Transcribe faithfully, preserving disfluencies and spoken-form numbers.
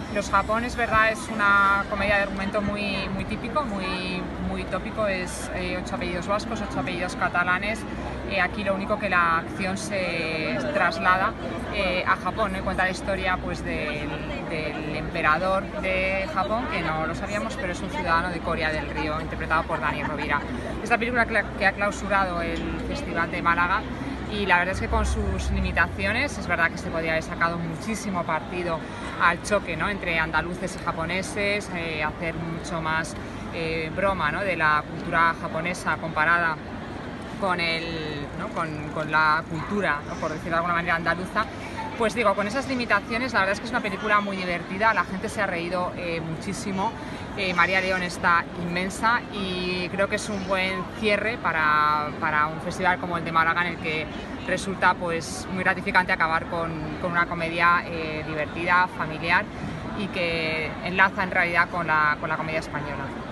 Los Japón, es verdad, es una comedia de argumento muy, muy típico, muy, muy tópico, es eh, ocho apellidos vascos, ocho apellidos catalanes. Eh, aquí lo único que la acción se traslada eh, a Japón, ¿no? Y cuenta la historia pues, del, del emperador de Japón, que no lo sabíamos, pero es un ciudadano de Corea del Río, interpretado por Dani Rovira. Esta película que ha clausurado el Festival de Málaga, y la verdad es que con sus limitaciones es verdad que se podría haber sacado muchísimo partido al choque, ¿no?, entre andaluces y japoneses, eh, hacer mucho más eh, broma, ¿no?, de la cultura japonesa comparada con, el, ¿no?, con, con la cultura, ¿no?, por decirlo de alguna manera, andaluza. Pues digo, con esas limitaciones, la verdad es que es una película muy divertida, la gente se ha reído eh, muchísimo, eh, María León está inmensa y creo que es un buen cierre para, para un festival como el de Málaga, en el que resulta pues, muy gratificante acabar con, con una comedia eh, divertida, familiar y que enlaza en realidad con la, con la comedia española.